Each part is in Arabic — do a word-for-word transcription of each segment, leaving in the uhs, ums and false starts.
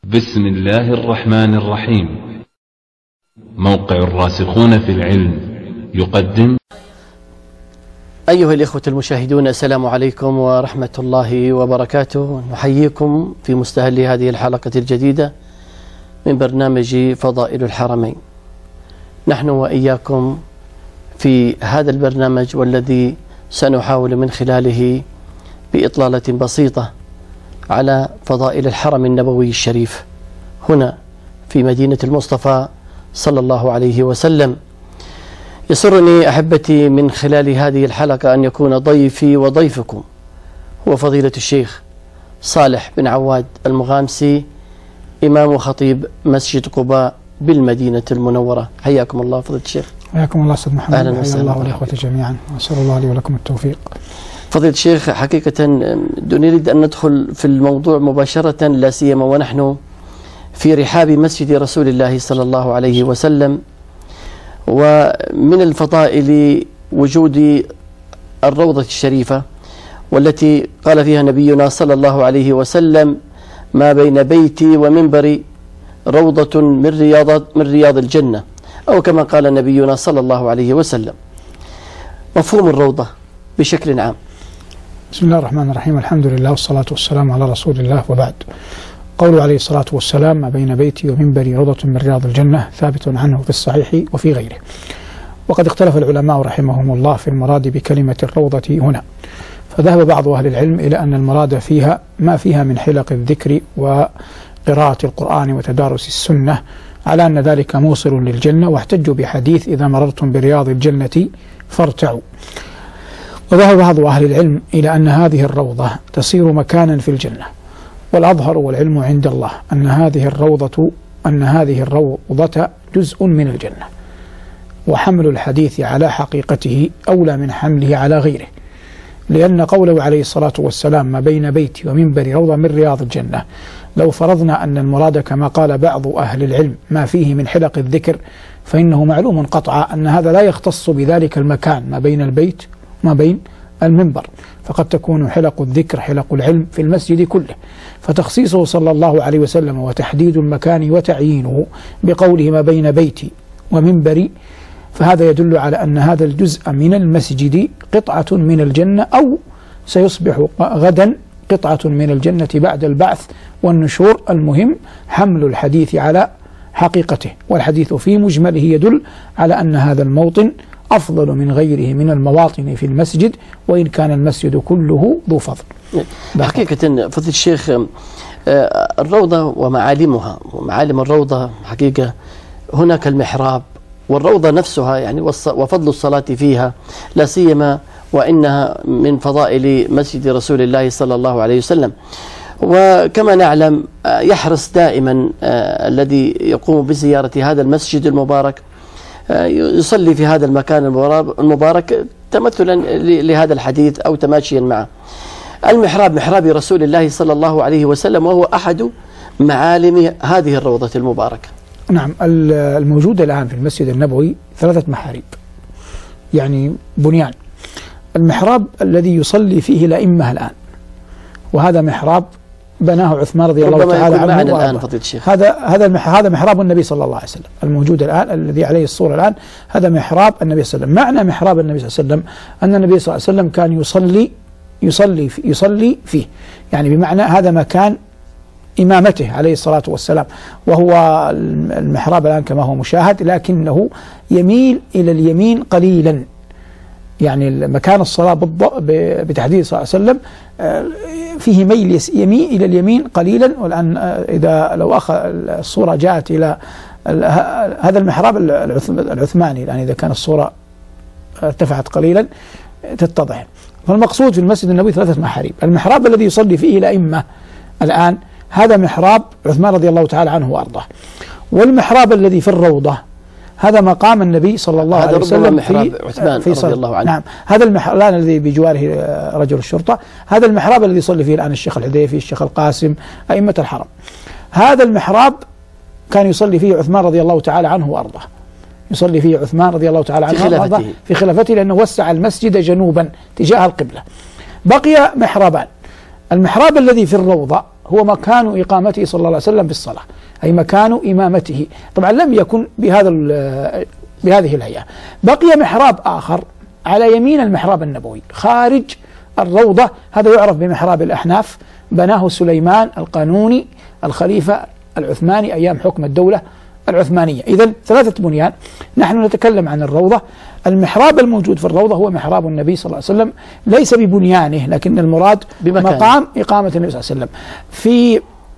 بسم الله الرحمن الرحيم. موقع الراسخون في العلم يقدم. أيها الإخوة المشاهدون، السلام عليكم ورحمة الله وبركاته. نحييكم في مستهل هذه الحلقة الجديدة من برنامج فضائل الحرمين. نحن وإياكم في هذا البرنامج، والذي سنحاول من خلاله بإطلالة بسيطة على فضائل الحرم النبوي الشريف هنا في مدينة المصطفى صلى الله عليه وسلم. يسرني أحبتي من خلال هذه الحلقة أن يكون ضيفي وضيفكم هو فضيلة الشيخ صالح بن عواد المغامسي، إمام وخطيب مسجد قباء بالمدينة المنورة. حياكم الله فضيلة الشيخ. حياكم الله أستاذ محمد. أهلا وسهلا. الله والإخوة جميعا، وأسأل الله لي ولكم التوفيق. فضيلة الشيخ، حقيقة نريد أن ندخل في الموضوع مباشرة، لا سيما ونحن في رحاب مسجد رسول الله صلى الله عليه وسلم. ومن الفضائل وجود الروضة الشريفة، والتي قال فيها نبينا صلى الله عليه وسلم: ما بين بيتي ومنبري روضة من رياض من رياض الجنة، أو كما قال نبينا صلى الله عليه وسلم. مفهوم الروضة بشكل عام. بسم الله الرحمن الرحيم، الحمد لله والصلاة والسلام على رسول الله، وبعد. قوله عليه الصلاة والسلام: ما بين بيتي ومنبري روضة من رياض الجنة، ثابت عنه في الصحيح وفي غيره. وقد اختلف العلماء رحمهم الله في المراد بكلمة الروضة هنا، فذهب بعض أهل العلم إلى أن المراد فيها ما فيها من حلق الذكر وقراءة القرآن وتدارس السنة، على أن ذلك موصل للجنة، واحتجوا بحديث: إذا مررتم برياض الجنة فارتعوا. وذهب بعض أهل العلم إلى أن هذه الروضة تصير مكانا في الجنة، والأظهر والعلم عند الله أن هذه الروضة أن هذه الروضة جزء من الجنة، وحمل الحديث على حقيقته أولى من حمله على غيره، لأن قوله عليه الصلاة والسلام: ما بين بيتي ومنبري روضة من رياض الجنة، لو فرضنا أن المراد كما قال بعض أهل العلم ما فيه من حلق الذكر، فإنه معلوم قطعا أن هذا لا يختص بذلك المكان ما بين البيت وما بين المنبر، فقد تكون حلق الذكر حلق العلم في المسجد كله. فتخصيصه صلى الله عليه وسلم وتحديد المكان وتعيينه بقوله: ما بين بيتي ومنبري، فهذا يدل على أن هذا الجزء من المسجد قطعة من الجنة، أو سيصبح غدا قطعة من الجنة بعد البعث والنشور. المهم حمل الحديث على حقيقته، والحديث في مجمله يدل على أن هذا الموطن أفضل من غيره من المواطن في المسجد، وإن كان المسجد كله ذو فضل. حقيقة فضل الشيخ، الروضة ومعالمها ومعالم الروضة، حقيقة هناك المحراب والروضة نفسها يعني، وفضل الصلاة فيها، لا سيما وإنها من فضائل مسجد رسول الله صلى الله عليه وسلم. وكما نعلم يحرص دائما الذي يقوم بزيارة هذا المسجد المبارك يصلي في هذا المكان المبارك تمثلا لهذا الحديث أو تماشيا معه. المحراب محراب رسول الله صلى الله عليه وسلم، وهو أحد معالم هذه الروضة المباركة. نعم، الموجود الآن في المسجد النبوي ثلاثة محاريب، يعني بنيان. المحراب الذي يصلي فيه الأئمة الآن، وهذا محراب بناه عثمان رضي الله تعالى عنه الآن فضيلة الشيخ. هذا هذا هذا محراب النبي صلى الله عليه وسلم الموجود الآن، الذي عليه الصورة الآن، هذا محراب النبي صلى الله عليه وسلم. معنى محراب النبي صلى الله عليه وسلم أن النبي صلى الله عليه وسلم كان يصلي يصلي يصلي فيه، يعني بمعنى هذا مكان إمامته عليه الصلاة والسلام. وهو المحراب الآن كما هو مشاهد، لكنه يميل إلى اليمين قليلا، يعني مكان الصلاة بتحديد صلى الله عليه وسلم فيه ميل يميل إلى اليمين قليلا. والآن إذا لو أخذ الصورة جاءت إلى هذا المحراب العثماني، الآن إذا كان الصورة ارتفعت قليلا تتضح. فالمقصود في المسجد النبوي ثلاثة محاريب. المحراب الذي يصلي فيه الأئمة الآن هذا محراب عثمان رضي الله تعالى عنه وأرضاه. والمحراب الذي في الروضة هذا مقام النبي صلى الله عليه وسلم في عثمان في رضي الله عنه. نعم، هذا المحراب الآن الذي بجواره رجل الشرطة، هذا المحراب الذي يصلي فيه الآن الشيخ الحذيفي، الشيخ القاسم، أئمة الحرم. هذا المحراب كان يصلي فيه عثمان رضي الله تعالى عنه وأرضاه، يصلي فيه عثمان رضي الله تعالى عنه وأرضاه في خلافته، لأنه وسع المسجد جنوبا تجاه القبلة. بقي محرابان. المحراب الذي في الروضة هو مكان إقامته صلى الله عليه وسلم بالصلاة، أي مكان إمامته. طبعا لم يكن بهذا بهذه الهيئة. بقي محراب آخر على يمين المحراب النبوي خارج الروضة، هذا يعرف بمحراب الأحناف، بناه سليمان القانوني الخليفة العثماني أيام حكم الدولة العثمانية. إذن ثلاثة بنيان. نحن نتكلم عن الروضة. المحراب الموجود في الروضة هو محراب النبي صلى الله عليه وسلم، ليس ببنيانه، لكن المراد بمكان. مقام إقامة النبي صلى الله عليه وسلم. في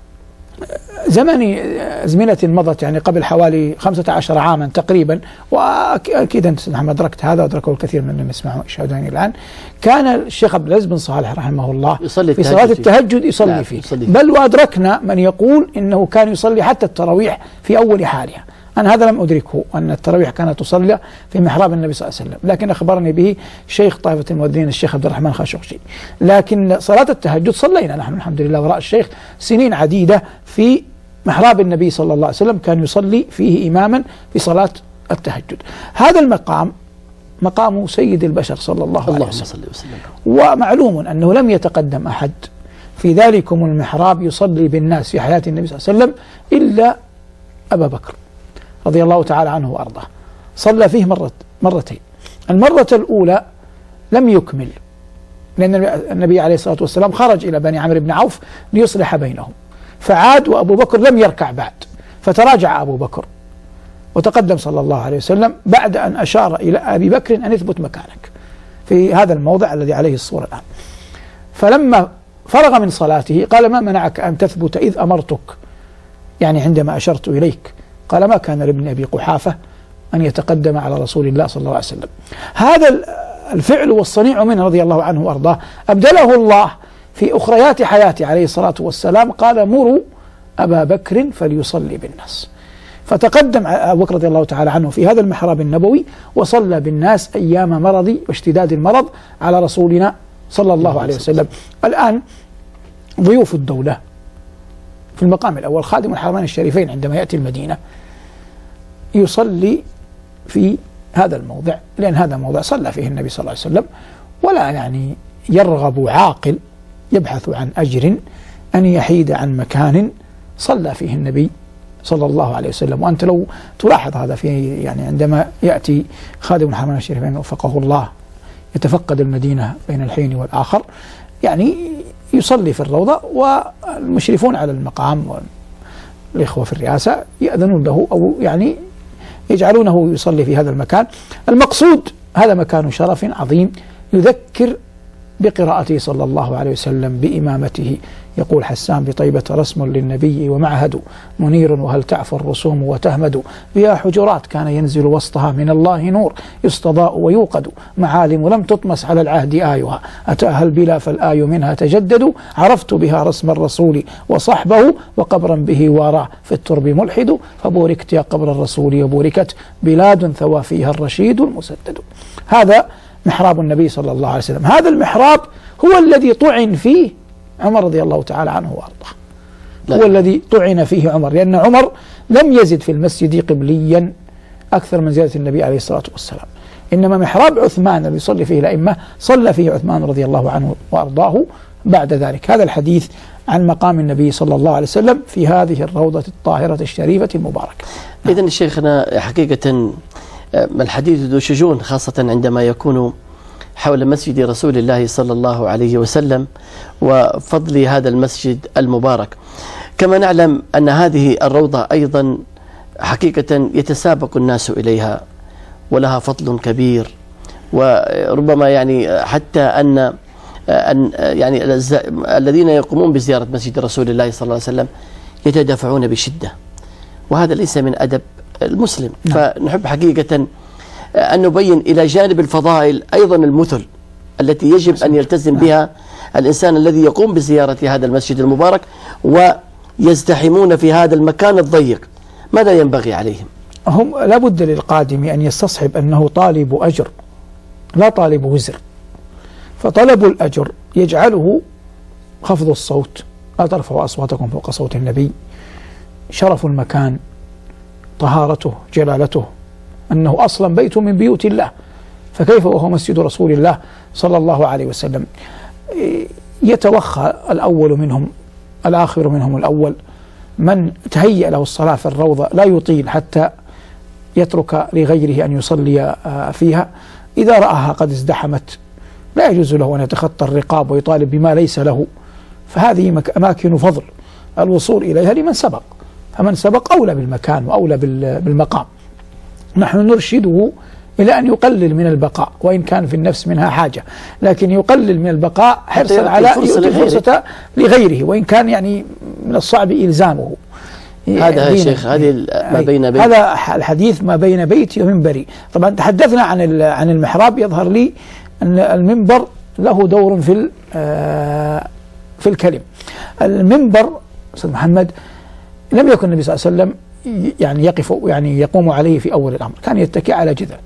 زمن أزمنة مضت، يعني قبل حوالي خمسة عشر عاما تقريبا، وأكيد أنت نحن أدركت هذا وأدركه الكثير من من يسمعوا يشاهدوني الآن، كان الشيخ عبد العزيز بن صالح رحمه الله في صلاة التهجد يصلي فيه، بل وأدركنا من يقول إنه كان يصلي حتى التراويح في أول حالها. أنا هذا لم أدركه، أن التراويح كانت تصلى في محراب النبي صلى الله عليه وسلم، لكن أخبرني به شيخ طائفة المؤذنين الشيخ عبد الرحمن خاشقجي. لكن صلاة التهجد صلينا نحن الحمد لله وراء الشيخ سنين عديدة في محراب النبي صلى الله عليه وسلم، كان يصلي فيه إماما في صلاة التهجد. هذا المقام مقام سيد البشر صلى الله عليه وسلم، ومعلوم أنه لم يتقدم أحد في ذلكم المحراب يصلي بالناس في حياة النبي صلى الله عليه وسلم إلا أبا بكر رضي الله تعالى عنه وأرضاه. صلى فيه مرة مرتين. المرة الأولى لم يكمل، لأن النبي عليه الصلاة والسلام خرج إلى بني عمرو بن عوف ليصلح بينهم، فعاد وأبو بكر لم يركع بعد، فتراجع أبو بكر وتقدم صلى الله عليه وسلم بعد أن أشار إلى أبي بكر أن يثبت مكانك في هذا الموضع الذي عليه الصورة الآن. فلما فرغ من صلاته قال: ما منعك أن تثبت إذ أمرتك؟ يعني عندما أشرت إليك. قال: ما كان لابن أبي قحافة أن يتقدم على رسول الله صلى الله عليه وسلم. هذا الفعل والصنيع منه رضي الله عنه وأرضاه أبدله الله في أخريات حياته عليه الصلاة والسلام. قال: مروا أبا بكر فليصلي بالناس. فتقدم أبو بكر رضي الله تعالى عنه في هذا المحراب النبوي وصلى بالناس أيام مرض واشتداد المرض على رسولنا صلى الله عليه وسلم. الآن ضيوف الدولة في المقام الأول خادم الحرمين الشريفين عندما يأتي المدينة يصلي في هذا الموضع، لأن هذا موضع صلى فيه النبي صلى الله عليه وسلم، ولا يعني يرغب عاقل يبحث عن أجر أن يحيد عن مكان صلى فيه النبي صلى الله عليه وسلم. وأنت لو تلاحظ هذا في يعني عندما يأتي خادم الحرمين الشريفين وفقه الله يتفقد المدينة بين الحين والآخر، يعني يصلي في الروضة، والمشرفون على المقام والإخوة في الرئاسة يأذنون له أو يعني يجعلونه يصلي في هذا المكان. المقصود هذا مكان شرف عظيم يذكر بقراءته صلى الله عليه وسلم بإمامته. يقول حسان بطيبة: رسم للنبي ومعهد منير وهل تعفو الرسوم وتهمد، بها حجرات كان ينزل وسطها من الله نور يستضاء ويوقد، معالم لم تطمس على العهد آيها أتاها البلا فالآي منها تجدد، عرفت بها رسم الرسول وصحبه وقبرا به واراه في الترب ملحد، فبوركت يا قبر الرسول وبوركت بلاد ثوى فيها الرشيد المسدد. هذا محراب النبي صلى الله عليه وسلم. هذا المحراب هو الذي طعن فيه عمر رضي الله تعالى عنه وارضاه، هو الذي طعن فيه عمر، لأن عمر لم يزد في المسجد قبليا أكثر من زيادة النبي عليه الصلاة والسلام، إنما محراب عثمان الذي يصلي فيه الأئمة صلى فيه عثمان رضي الله عنه وأرضاه بعد ذلك. هذا الحديث عن مقام النبي صلى الله عليه وسلم في هذه الروضة الطاهرة الشريفة المباركة. إذن شيخنا حقيقة الحديث ذو شجون، خاصة عندما يكون حول مسجد رسول الله صلى الله عليه وسلم وفضل هذا المسجد المبارك. كما نعلم أن هذه الروضة أيضا حقيقة يتسابق الناس إليها ولها فضل كبير، وربما يعني حتى أن أن يعني الذين يقومون بزيارة مسجد رسول الله صلى الله عليه وسلم يتدافعون بشدة، وهذا ليس من أدب المسلم. نعم. فنحب حقيقة أن نبين إلى جانب الفضائل أيضا المثل التي يجب أن يلتزم بها الإنسان الذي يقوم بزيارة هذا المسجد المبارك ويزدحمون في هذا المكان الضيق. ماذا ينبغي عليهم؟ هم لابد للقادم أن يستصحب أنه طالب أجر لا طالب وزر، فطلب الأجر يجعله خفض الصوت، لا ترفعوا أصواتكم فوق صوت النبي، شرف المكان، طهارته، جلالته، أنه أصلا بيت من بيوت الله، فكيف وهو مسجد رسول الله صلى الله عليه وسلم. يتوخى الأول منهم الآخر منهم الأول، من تهيأ له الصلاة في الروضة لا يطيل حتى يترك لغيره أن يصلي فيها. إذا رآها قد ازدحمت لا يجوز له أن يتخطى الرقاب ويطالب بما ليس له، فهذه أماكن فضل الوصول إليها لمن سبق، فمن سبق أولى بالمكان وأولى بالمقام. نحن نرشده إلى أن يقلل من البقاء وإن كان في النفس منها حاجة، لكن يقلل من البقاء حرصا على يؤتي الفرصة لغيره، وإن كان يعني من الصعب إلزامه. هذا يا شيخ هذه ما بين بيت هذا الحديث ما بين بيتي ومنبري. طبعا تحدثنا عن عن المحراب، يظهر لي أن المنبر له دور في في الكلم. المنبر أستاذ محمد لم يكن النبي صلى الله عليه وسلم يعني يقف يعني يقوم عليه في أول الأمر، كان يتكئ على جذع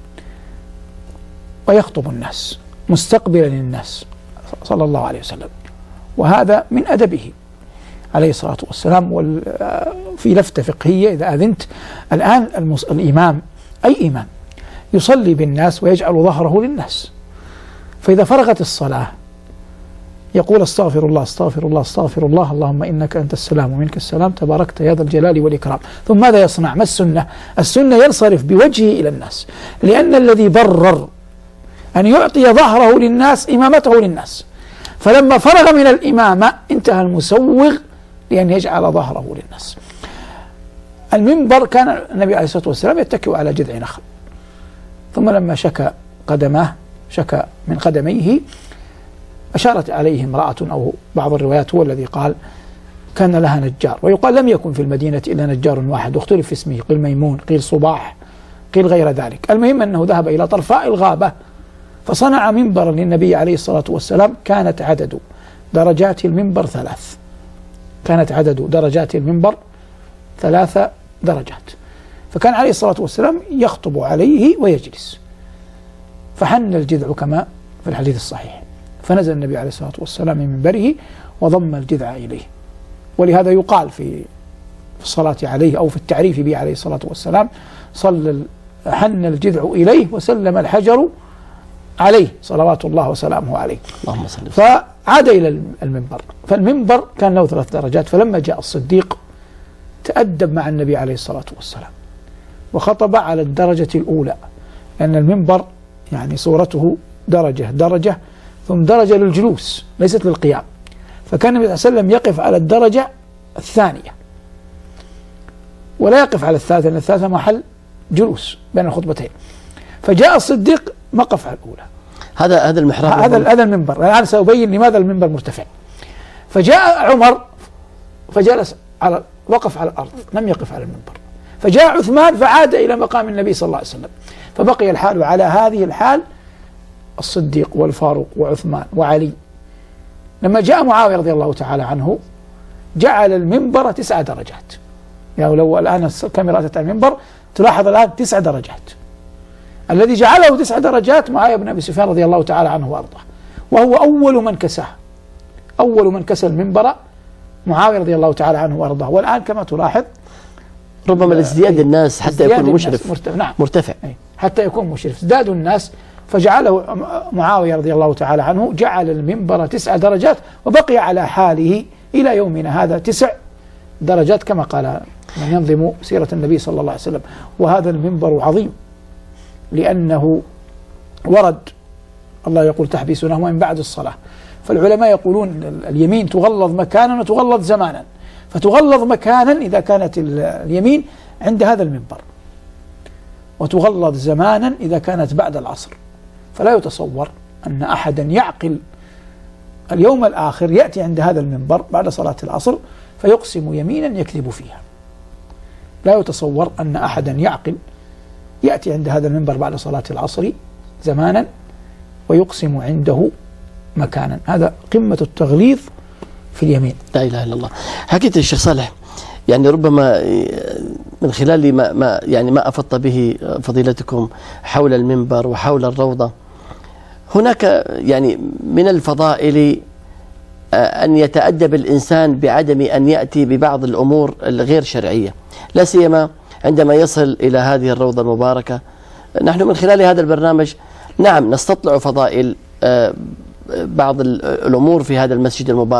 ويخطب الناس مستقبلا للناس صلى الله عليه وسلم، وهذا من أدبه عليه الصلاة والسلام. وفي لفتة فقهية إذا أذنت، الآن الإمام أي إمام يصلي بالناس ويجعل ظهره للناس، فإذا فرغت الصلاة يقول استغفر الله استغفر الله استغفر الله اللهم إنك أنت السلام ومنك السلام تباركت يا ذا الجلال والإكرام. ثم ماذا يصنع؟ ما السنة؟ السنة ينصرف بوجهه إلى الناس، لأن الذي برر أن يعطي ظهره للناس إمامته للناس، فلما فرغ من الإمامة انتهى المسوغ لأن يجعل ظهره للناس. المنبر كان النبي عليه الصلاة والسلام يتكئ على جذع نخل، ثم لما شكى قدماه شكى من قدميه أشارت عليه امرأة، أو بعض الروايات هو الذي قال كان لها نجار، ويقال لم يكن في المدينة إلا نجار واحد، واختلف في اسمه، قيل ميمون قيل صباح قيل غير ذلك. المهم أنه ذهب إلى طرفاء الغابة فصنع منبرا للنبي عليه الصلاة والسلام. كانت عدد درجات المنبر ثلاث كانت عدد درجات المنبر ثلاث درجات، فكان عليه الصلاة والسلام يخطب عليه ويجلس، فحن الجذع كما في الحديث الصحيح، فنزل النبي عليه الصلاة والسلام من منبره وضم الجذع إليه. ولهذا يقال في الصلاة عليه أو في التعريف به عليه الصلاة والسلام صلى حن الجذع إليه وسلم الحجر عليه صلوات الله وسلامه عليه. اللهم صل. فعاد إلى المنبر، فالمنبر كان له ثلاث درجات. فلما جاء الصديق تأدب مع النبي عليه الصلاة والسلام وخطب على الدرجة الأولى، لأن المنبر يعني صورته درجة درجة ثم درجة للجلوس ليست للقيام، فكان النبي صلى الله عليه وسلم يقف على الدرجة الثانية ولا يقف على الثالثة، لأن الثالثة محل جلوس بين الخطبتين. فجاء الصديق وقف على الأولى. هذا هذا المحراب، هذا هذا المنبر. الآن سأبين لماذا المنبر مرتفع. فجاء عمر فجلس على وقف على الأرض لم يقف على المنبر، فجاء عثمان فعاد إلى مقام النبي صلى الله عليه وسلم، فبقي الحال على هذه الحال الصديق والفاروق وعثمان وعلي. لما جاء معاوية رضي الله تعالى عنه جعل المنبر تسع درجات، يعني لو الآن الكاميرا أتت على المنبر تلاحظ الآن تسع درجات. الذي جعله تسع درجات معاوية بن أبي سفيان رضي الله تعالى عنه وأرضاه، وهو أول من كساه، أول من كسى المنبر معاوية رضي الله تعالى عنه وأرضاه. والآن كما تلاحظ ربما لازدياد الناس حتى يكون مشرف مرتفع, نعم مرتفع حتى يكون مشرف، ازدادوا الناس فجعله معاوية رضي الله تعالى عنه جعل المنبر تسع درجات، وبقي على حاله إلى يومنا هذا تسع درجات كما قال من ينظم سيرة النبي صلى الله عليه وسلم. وهذا المنبر عظيم لأنه ورد الله يقول تحبسونه من بعد الصلاة، فالعلماء يقولون اليمين تغلظ مكانا وتغلظ زمانا، فتغلظ مكانا إذا كانت اليمين عند هذا المنبر، وتغلظ زمانا إذا كانت بعد العصر. فلا يتصور أن أحدا يعقل اليوم الآخر يأتي عند هذا المنبر بعد صلاة العصر فيقسم يمينا يكذب فيها. لا يتصور أن أحدا يعقل يأتي عند هذا المنبر بعد صلاة العصر زمانا ويقسم عنده مكانا. هذا قمة التغليظ في اليمين. لا إله إلا الله. حكيت الشيخ صالح يعني ربما من خلال ما, ما يعني ما أفضت به فضيلتكم حول المنبر وحول الروضة، هناك يعني من الفضائل أن يتأدب الإنسان بعدم أن يأتي ببعض الأمور الغير شرعية، لا سيما عندما يصل إلى هذه الروضة المباركة. نحن من خلال هذا البرنامج نعم نستطلع فضائل بعض الأمور في هذا المسجد المبارك،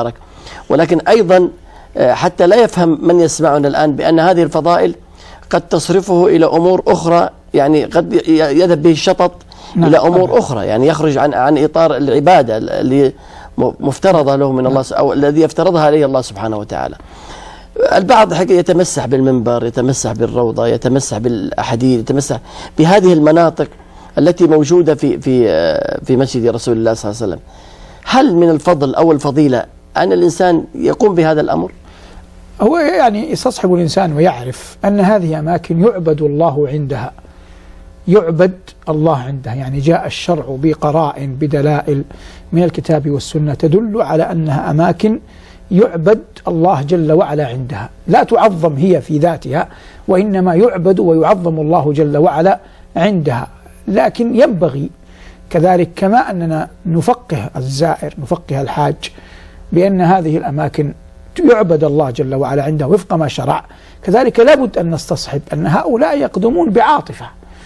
ولكن أيضا حتى لا يفهم من يسمعنا الآن بأن هذه الفضائل قد تصرفه إلى أمور أخرى، يعني قد يذهب به الشطط نعم. إلى أمور أخرى، يعني يخرج عن عن إطار العبادة اللي مفترضة له من الله أو الذي يفترضها عليه الله سبحانه وتعالى. البعض يتمسح بالمنبر، يتمسح بالروضة، يتمسح بالأحاديث، يتمسح بهذه المناطق التي موجودة في في في مسجد رسول الله صلى الله عليه وسلم. هل من الفضل أو الفضيلة أن الإنسان يقوم بهذا الأمر؟ هو يعني يستصحب الإنسان ويعرف أن هذه أماكن يعبد الله عندها، يعبد الله عندها، يعني جاء الشرع بقرائن بدلائل من الكتاب والسنة تدل على أنها أماكن يعبد الله جل وعلا عندها، لا تعظم هي في ذاتها، وإنما يعبد ويعظم الله جل وعلا عندها. لكن ينبغي كذلك كما أننا نفقه الزائر نفقه الحاج بأن هذه الأماكن يعبد الله جل وعلا عندها وفق ما شرع، كذلك لابد أن نستصحب أن هؤلاء يقدمون بعاطفة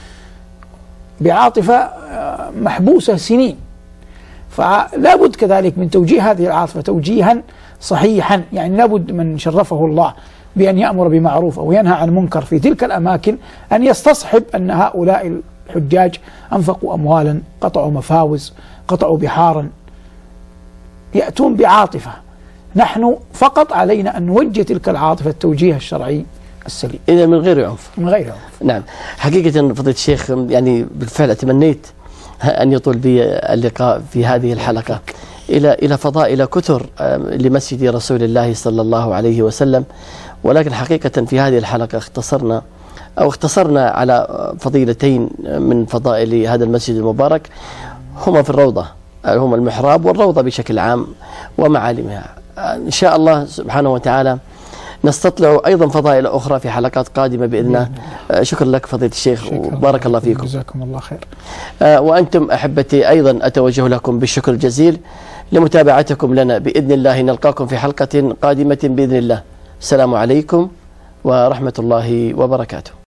بعاطفة محبوسة سنين، فلابد كذلك من توجيه هذه العاطفة توجيها صحيحا. يعني لابد من شرفه الله بأن يأمر بمعروف أو ينهى عن منكر في تلك الأماكن أن يستصحب أن هؤلاء الحجاج أنفقوا أموالا، قطعوا مفاوز، قطعوا بحارا، يأتون بعاطفة. نحن فقط علينا أن نوجه تلك العاطفة التوجيه الشرعي السليم، إذا من غير عنف. من غير عنف. نعم، حقيقة فضيلة الشيخ يعني بالفعل تمنيت أن يطول بي اللقاء في هذه الحلقة إلى إلى فضائل كثر لمسجد رسول الله صلى الله عليه وسلم، ولكن حقيقة في هذه الحلقة اختصرنا أو اختصرنا على فضيلتين من فضائل هذا المسجد المبارك، هما في الروضة، هما المحراب والروضة بشكل عام ومعالمها. إن شاء الله سبحانه وتعالى نستطلع أيضا فضائل أخرى في حلقات قادمة بإذن الله. شكرا لك فضيلة الشيخ وبارك الله فيكم. جزاكم الله خير. وأنتم أحبتي أيضا أتوجه لكم بالشكر الجزيل لمتابعتكم لنا. بإذن الله نلقاكم في حلقة قادمة بإذن الله. السلام عليكم ورحمة الله وبركاته.